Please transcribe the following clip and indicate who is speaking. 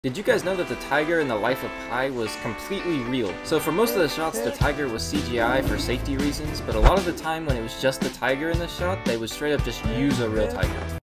Speaker 1: Did you guys know that the tiger in The Life of Pi was completely real? So for most of the shots, the tiger was CGI for safety reasons, but a lot of the time when it was just the tiger in the shot, they would straight up just use a real tiger.